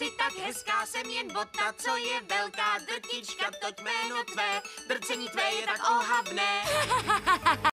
tak hezká jsem jen bota, co je velká drtička, toť jméno tvé, drcení tvé je tak ohavné.